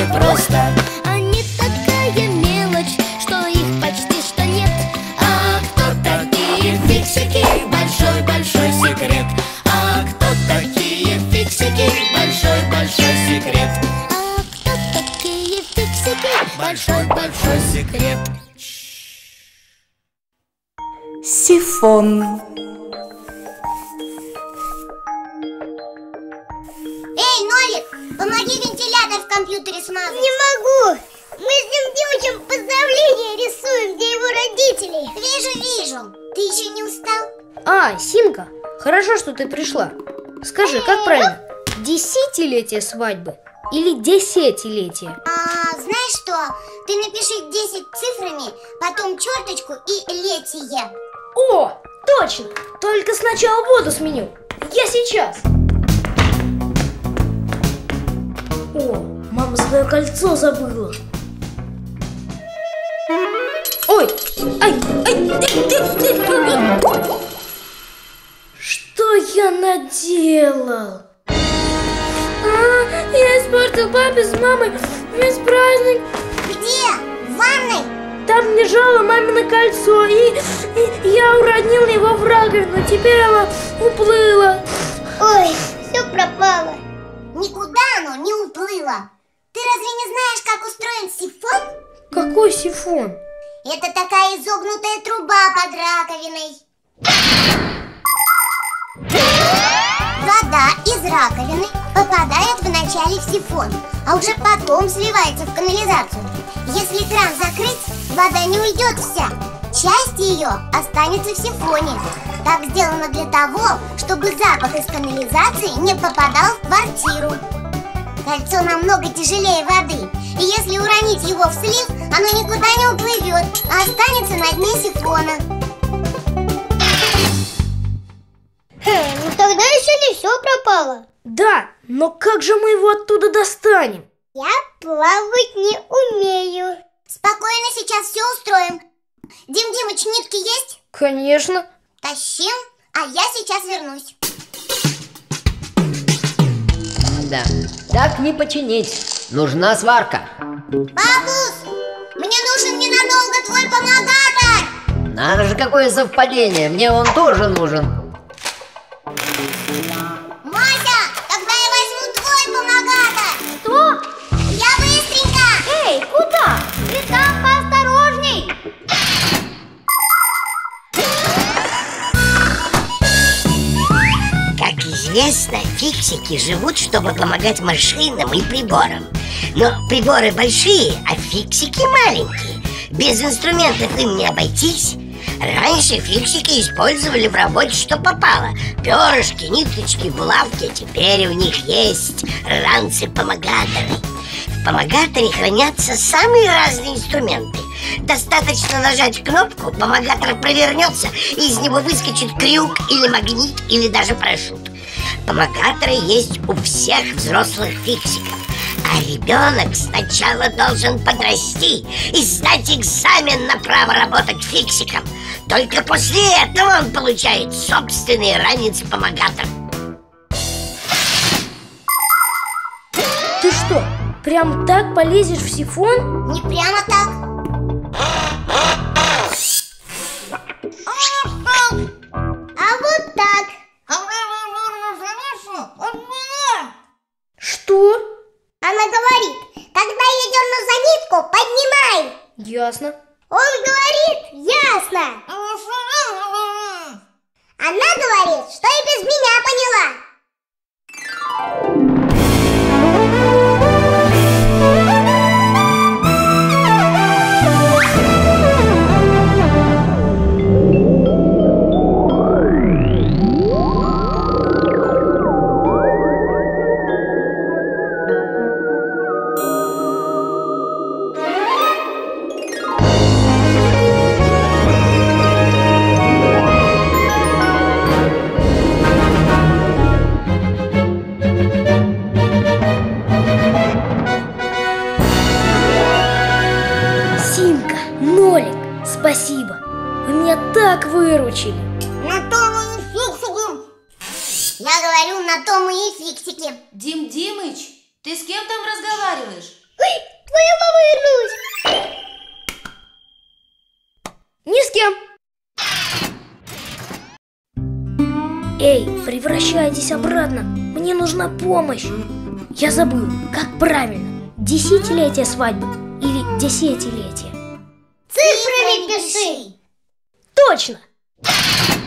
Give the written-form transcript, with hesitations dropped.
просто. Они такая мелочь, что их почти что нет. А кто такие фиксики? Большой-большой секрет. А кто такие фиксики? Большой-большой секрет. А кто такие фиксики? Большой-большой секрет. Сифон. Эй, Нолик, помоги вентилятор в компьютере смазать. Не могу. Мы с ним девочкам поздравления рисуем, где его родители. Вижу. Ты еще не устал? Симка, хорошо, что ты пришла. Скажи, как правильно? Десятилетие свадьбы или десятилетие? Знаешь что? Ты напиши 10 цифрами, потом черточку и летие. О, точно! Только сначала воду сменю. Я сейчас. О, мама свое кольцо забыла. Ой, что я наделал? Я испортил папе с мамой весь праздник. Где? В ванной? Там лежало мамино кольцо, и я уронил его в раковину. Теперь оно уплыло. Ой, все пропало. Никуда оно не уплыло. Ты разве не знаешь, как устроен сифон? Какой сифон? Это такая изогнутая труба под раковиной. Вода из раковины попадает вначале в сифон, а уже потом сливается в канализацию. Если кран закрыть, вода не уйдет вся. Часть ее останется в сифоне. Так сделано для того, чтобы запах из канализации не попадал в квартиру. Кольцо намного тяжелее воды, и если уронить его в слив, оно никуда не уплывет, а останется на дне сифона. Ну тогда еще не все пропало. Да, но как же мы его оттуда достанем? Я плавать не умею. Спокойно, сейчас все устроим. Дим-Димыч, нитки есть? Конечно. Тащим, а я сейчас вернусь. Да, так не починить. Нужна сварка. Бабус, мне нужен ненадолго твой помогатор. Надо же, какое совпадение. Мне он тоже нужен. Мася, тогда я возьму твой помогатор. Что? Я быстренько. Эй, куда? Ты там поосторожней. Как известно, фиксики живут, чтобы помогать машинам и приборам. Но приборы большие, а фиксики маленькие. Без инструментов им не обойтись. Раньше фиксики использовали в работе что попало. Перышки, ниточки, булавки. Теперь у них есть ранцы-помогаторы. В помогаторе хранятся самые разные инструменты. Достаточно нажать кнопку, помогатор провернется, и из него выскочит крюк или магнит, или даже парашют. Помогаторы есть у всех взрослых фиксиков. А ребенок сначала должен подрасти и сдать экзамен на право работать фиксиком. Только после этого он получает собственный ранец-помогатор. Ты что, прям так полезешь в сифон? Не прямо так. А вот так. Что? Она говорит, когда я дерну за нитку, поднимай. Ясно. Он говорит, ясно. Она говорит, что и без меня поняла. Спасибо, вы меня так выручили. На то мы и фиксики. Я говорю, на то мы и фиксики. Дим Димыч, ты с кем там разговариваешь? Ой, твоя мама вернулась. Ни с кем. Эй, превращайтесь обратно. Мне нужна помощь. Я забыл, как правильно. Десятилетие свадьбы или десятилетие? Цифрами пиши. Точно!